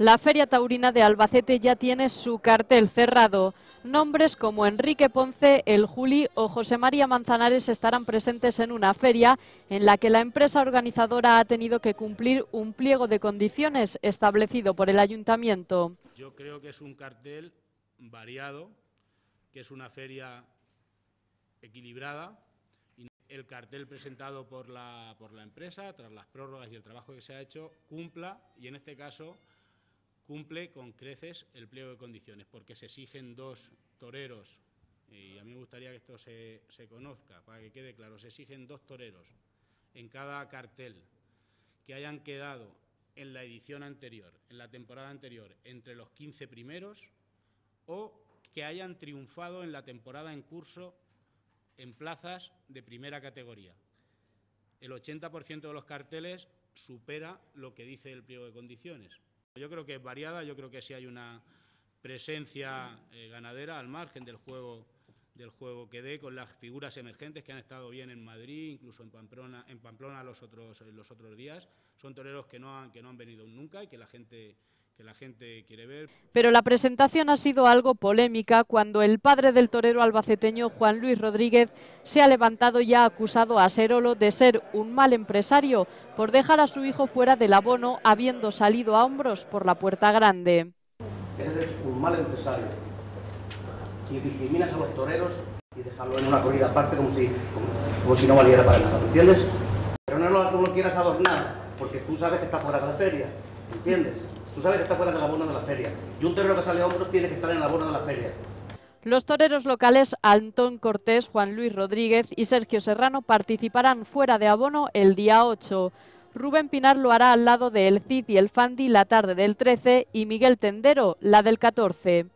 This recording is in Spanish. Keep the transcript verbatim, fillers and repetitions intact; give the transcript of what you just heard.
La Feria Taurina de Albacete ya tiene su cartel cerrado. Nombres como Enrique Ponce, El Juli o José María Manzanares estarán presentes en una feria en la que la empresa organizadora ha tenido que cumplir un pliego de condiciones establecido por el ayuntamiento. Yo creo que es un cartel variado, que es una feria equilibrada. El cartel presentado por la, por la empresa, tras las prórrogas y el trabajo que se ha hecho, cumpla, y en este caso cumple con creces el pliego de condiciones, porque se exigen dos toreros, y a mí me gustaría que esto se, se conozca, para que quede claro, se exigen dos toreros en cada cartel que hayan quedado en la edición anterior, en la temporada anterior, entre los quince primeros, o que hayan triunfado en la temporada en curso en plazas de primera categoría. El ochenta por ciento de los carteles supera lo que dice el pliego de condiciones. Yo creo que es variada, yo creo que sí hay una presencia eh, ganadera al margen del juego del juego que dé, con las figuras emergentes que han estado bien en Madrid, incluso en Pamplona, en Pamplona los otros los otros días. Son toreros que no han que no han venido nunca y que la gente que la gente quiere ver. Pero la presentación ha sido algo polémica cuando el padre del torero albaceteño, Juan Luis Rodríguez, se ha levantado y ha acusado a Serolo de ser un mal empresario por dejar a su hijo fuera del abono habiendo salido a hombros por la puerta grande. Eres un mal empresario y discriminas a los toreros y dejarlo en una corrida aparte como si, como, como si no valiera para nada, ¿entiendes? Pero no lo, no lo quieras adornar porque tú sabes que está fuera de la feria, ¿entiendes? Tú sabes que está fuera del abono de la feria. Y un torero que sale a hombros tiene que estar en el abono de la feria. Los toreros locales Antón Cortés, Juan Luis Rodríguez y Sergio Serrano participarán fuera de abono el día ocho. Rubén Pinar lo hará al lado de El Cid y El Fandi la tarde del trece y Miguel Tendero la del catorce.